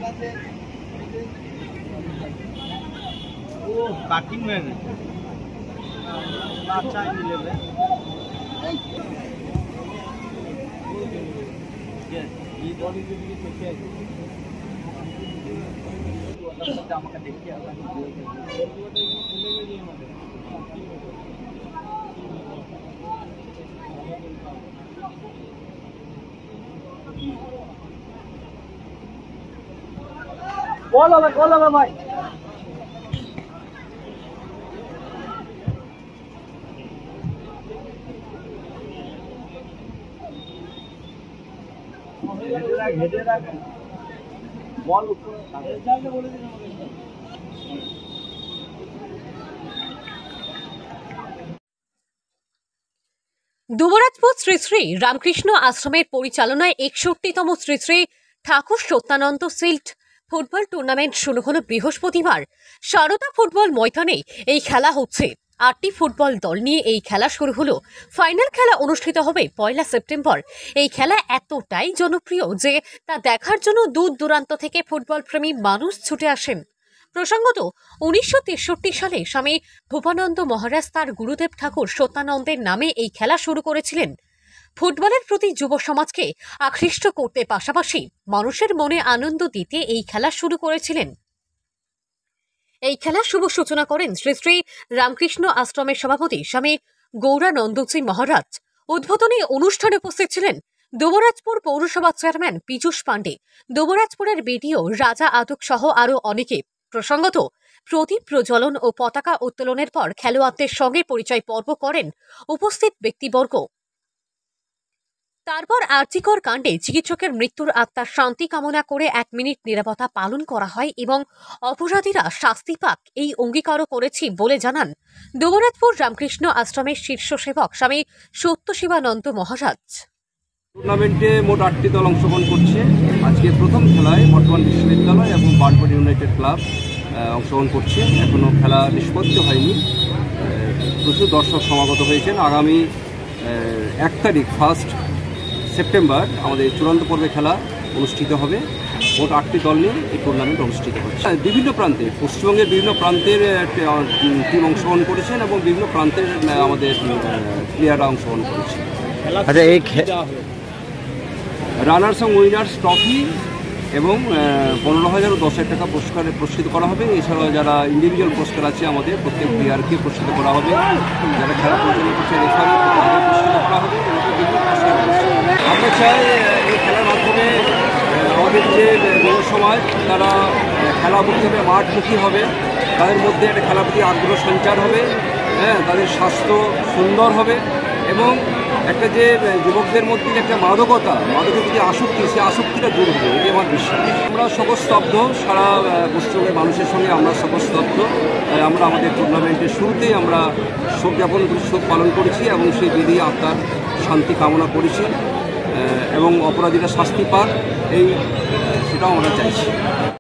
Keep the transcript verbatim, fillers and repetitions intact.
Cutting হয়ে গেছে না চাইনি নেবে এই বডি যদি দেখে আমাকে দেখতে হবে বল হবে বল হবে ভাই ঘেটে রাখ বল উপরে চাইলে বলে দিন আমাকে দুবরাজপুর শ্রী শ্রী রামকৃষ্ণ আশ্রমের পরিচালনায় একষট্টিতম Shri Shri Thakur Satyananda shield football tournament শুরু হলো বৃহস্পতিবার। সারদা ফুটবল ময়দানে এই খেলা হচ্ছে। আটটি ফুটবল দল নিয়ে এই খেলা শুরু হলো। ফাইনাল খেলা অনুষ্ঠিত হবে পয়লা সেপ্টেম্বর। এই খেলা এতটাই জনপ্রিয় যে তা দেখার জন্য দূর দূরান্ত থেকে ফুটবল প্রেমী মানুষ ছুটে আসেন। প্রসঙ্গত, উনিশশো তেষট্টি সালে স্বামী ভূপানন্দ মহারাজ তার গুরুদেব ঠাকুর সত্যানন্দের নামে এই খেলা শুরু করেছিলেন। ফুটবলের প্রতি যুব সমাজকে আকৃষ্ট করতে পাশাপাশি মানুষের মনে আনন্দ দিতে এই খেলা শুরু করেছিলেন। এই খেলা শুভ সূচনা করেন শ্রী শ্রী রামকৃষ্ণ আশ্রমের সভাপতি স্বামী গৌরানন্দজি মহারাজ। উদ্বোধনী অনুষ্ঠানে উপস্থিত ছিলেন দুবরাজপুর পৌরসভা চেয়ারম্যান পীযূষ পাণ্ডে, দুবরাজপুরের বিডিও রাজা আদক সহ আরও অনেকে। প্রসঙ্গত, প্রদীপ প্রজ্বলন ও পতাকা উত্তোলনের পর খেলোয়াড়দের সঙ্গে পরিচয় পর্ব করেন উপস্থিত ব্যক্তিবর্গ। তারপর আর্জিকর কাণ্ডে চিকিৎসকের মৃত্যুর আত্মার শান্তি কামনা করে এক মিনিট নীরবতা পালন করা হয় এবং অপরাধীরা শাস্তি পাক এই অঙ্গীকারও করেছি বলে জানান দুবরাজপুর রামকৃষ্ণ আশ্রমের শীর্ষ সেবক স্বামী সত্যশিবানন্দ মহারাজ। টুর্নামেন্টে মোট আটটি দল অংশগ্রহণ করছে। আজকে প্রথম খেলায় বর্তমান বিশ্ববিদ্যালয় এবং বার্নপুর ইউনাইটেড ক্লাব অংশগ্রহণ করছে। এখনও খেলা নিষ্পত্তি হয়নি। প্রচুর দর্শক সমাগত হয়েছেন। আগামী এক তারিখ ফার্স্ট সেপ্টেম্বর আমাদের চূড়ান্ত পর্বে খেলা অনুষ্ঠিত হবে। মোট আটটি দল নিয়ে এই টুর্নামেন্ট অনুষ্ঠিত হচ্ছে। বিভিন্ন প্রান্তে, পশ্চিমবঙ্গের বিভিন্ন প্রান্তের টিম অংশগ্রহণ করেছেন এবং বিভিন্ন প্রান্তের আমাদের প্লেয়াররা অংশগ্রহণ করেছে। আচ্ছা, এই রানার্স এবং উইনার্স ট্রফি এবং পনেরো হাজার ও দশ হাজার টাকা পুরস্কারে পুরস্কৃত করা হবে। এছাড়াও যারা ইন্ডিভিজুয়াল পুরস্কার আছে আমাদের প্রত্যেক প্লেয়ারকে পুরস্কৃত করা হবে। যারা খেলা পরিচালনা করছে রেফারি তাদের পুরস্কৃত করা হবে। আমরা চাই এই খেলার মাধ্যমে আমাদের যে যুব সমাজ তারা খেলামুখী হবে, মাঠমুখী হবে, তাদের মধ্যে একটা খেলার প্রতি আগ্রহ সঞ্চার হবে, হ্যাঁ, তাদের স্বাস্থ্য সুন্দর হবে এবং একটা যে যুবকদের মধ্যে যে একটা মাদকতা, মাদকের যে আসক্তি, সেই আসক্তিটা দূর হবে, এটি আমার বিশ্বাস। আমরা শোকস্তব্ধ, সারা পশ্চিমবঙ্গের মানুষের সঙ্গে আমরা শোকস্তব্ধ। আমরা আমাদের টুর্নামেন্টের শুরুতেই আমরা শোক জ্ঞাপন শোক পালন করেছি এবং সেই বিধি আত্মার শান্তি কামনা করেছি এবং অপরাধীরা শাস্তি পাক, এই সেটাও আমরা চাইছি।